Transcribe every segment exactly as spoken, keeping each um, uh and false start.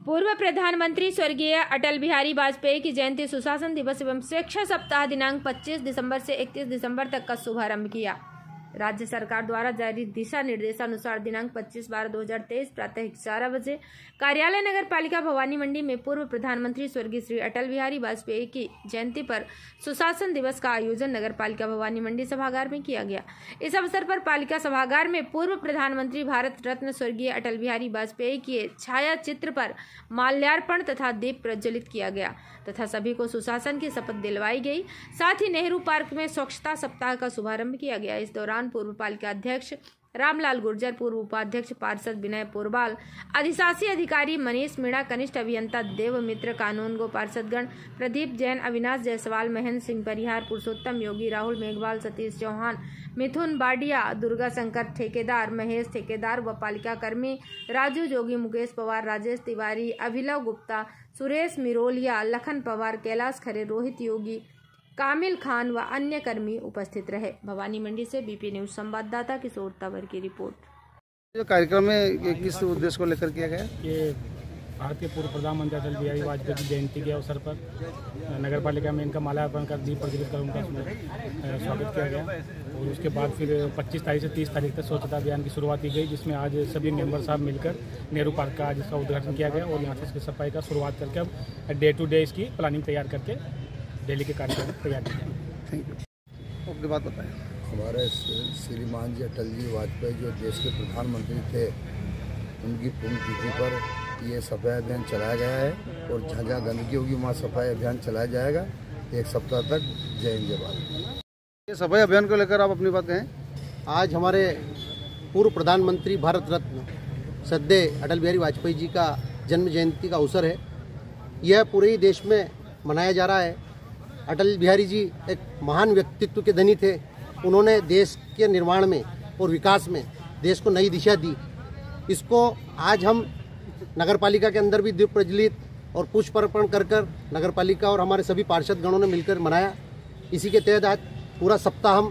पूर्व प्रधानमंत्री स्वर्गीय अटल बिहारी वाजपेयी की जयंती सुशासन दिवस एवं शिक्षा सप्ताह दिनांक पच्चीस दिसंबर से इकतीस दिसंबर तक का शुभारंभ किया। राज्य सरकार द्वारा जारी दिशा निर्देशानुसार दिनांक पच्चीस बारह दो हजार तेईस प्रातः ग्यारह बजे कार्यालय नगर पालिका भवानी मंडी में पूर्व प्रधानमंत्री स्वर्गीय श्री अटल बिहारी वाजपेयी की जयंती पर सुशासन दिवस का आयोजन नगर पालिका भवानी मंडी सभागार में किया गया। इस अवसर पर पालिका सभागार में पूर्व प्रधानमंत्री भारत रत्न स्वर्गीय अटल बिहारी वाजपेयी के छाया चित्र पर माल्यार्पण तथा दीप प्रज्वलित किया गया तथा सभी को सुशासन की शपथ दिलवाई गई। साथ ही नेहरू पार्क में स्वच्छता सप्ताह का शुभारंभ किया गया। इस दौरान पूर्व पालिका अध्यक्ष रामलाल गुर्जर, पूर्व उपाध्यक्ष पार्षद विनय पोरबाल, अधिशासी अधिकारी मनीष मीणा, कनिष्ठ अभियंता देवमित्र, कानूनगो पार्षदगण प्रदीप जैन, अविनाश जायसवाल, महेंद्र सिंह परिहार, पुरुषोत्तम योगी, राहुल मेघवाल, सतीश चौहान, मिथुन बाडिया, दुर्गा शंकर ठेकेदार, महेश ठेकेदार व पालिका कर्मी राजू जोगी, मुकेश पवार, राजेश तिवारी, अभिलव गुप्ता, सुरेश मिरोलिया, लखन पवार, कैलाश खरे, रोहित योगी, कामिल खान व अन्य कर्मी उपस्थित रहे। भवानी मंडी से बीपी न्यूज संवाददाता किशोर तंवर की रिपोर्ट। जो कार्यक्रम में किस उद्देश्य को लेकर किया गया? ये भारतीय पूर्व प्रधानमंत्री अटल बिहारी वाजपेयी की जयंती के अवसर पर नगर पालिका में इनका माल्यार्पण कर दीप प्रज्वलित कर उनका स्वागत किया गया और उसके बाद फिर पच्चीस तारीख से तीस तारीख तक स्वच्छता अभियान की शुरुआत की गई, जिसमें आज सभी मेंबर साहब मिलकर नेहरू पार्क का आज इसका उद्घाटन किया गया और यहाँ से इसकी सफाई का शुरुआत करके अब डे टू डे इसकी प्लानिंग तैयार करके डेली के कार्यक्रम तैयार किया। Thank you. अपनी बात बताएं। हमारे श्रीमान जी अटल जी वाजपेयी जो देश के प्रधानमंत्री थे, उनकी पुण्यतिथि पर ये सफाई अभियान चलाया गया है और जहाँ जहाँ गंदगी होगी वहाँ सफाई अभियान चलाया जाएगा एक सप्ताह तक। जय हिंद जय भारत। ये सफाई अभियान को लेकर आप अपनी बात कहें। आज हमारे पूर्व प्रधानमंत्री भारत रत्न सद्य अटल बिहारी वाजपेयी जी का जन्म जयंती का अवसर है। यह पूरे देश में मनाया जा रहा है। अटल बिहारी जी एक महान व्यक्तित्व के धनी थे। उन्होंने देश के निर्माण में और विकास में देश को नई दिशा दी। इसको आज हम नगर पालिका के अंदर भी दीप प्रज्वलित और पुष्प अर्पण कर कर नगर पालिका और हमारे सभी पार्षद गणों ने मिलकर मनाया। इसी के तहत आज पूरा सप्ताह हम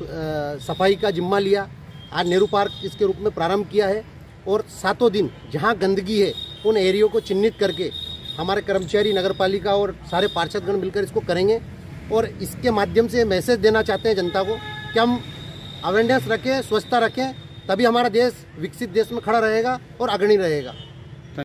सफाई का जिम्मा लिया। आज नेहरू पार्क इसके रूप में प्रारंभ किया है और सातों दिन जहां गंदगी है उन एरियो को चिन्हित करके हमारे कर्मचारी नगर पालिका और सारे पार्षदगण मिलकर इसको करेंगे और इसके माध्यम से मैसेज देना चाहते हैं जनता को कि हम अवेयरनेस रखें, स्वच्छता रखें, तभी हमारा देश विकसित देश में खड़ा रहेगा और अग्रणी रहेगा।